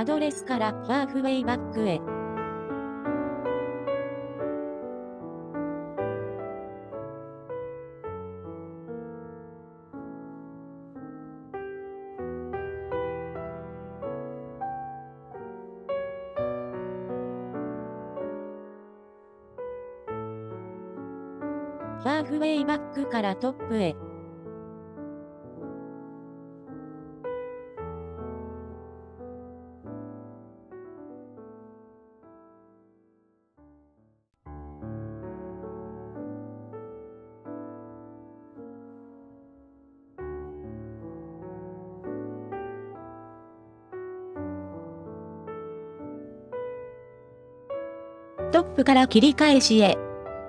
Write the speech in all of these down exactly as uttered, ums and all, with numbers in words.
アドレスからハーフウェイバックへ。ハーフウェイバックからトップへ。トップから切り返しへ。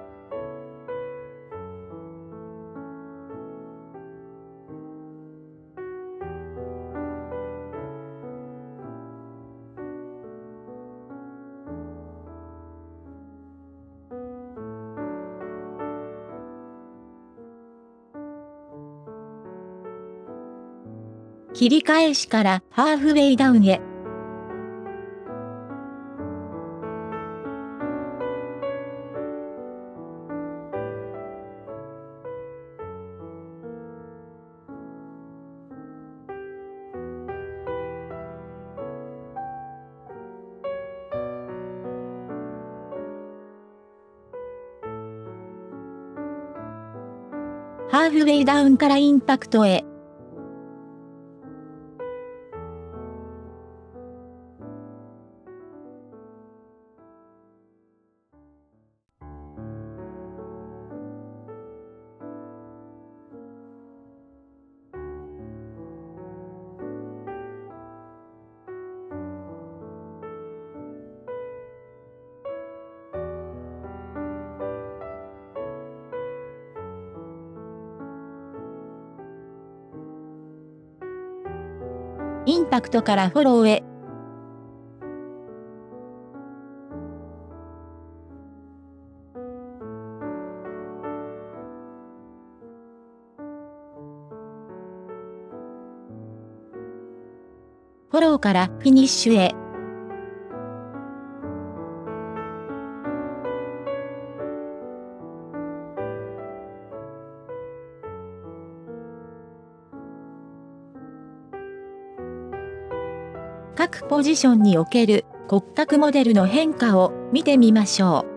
切り返しからハーフウェイダウンへ。ハーフウェイダウンからインパクトへ。インパクトからフォローへ。フォローからフィニッシュへ。各ポジションにおける骨格モデルの変化を見てみましょう。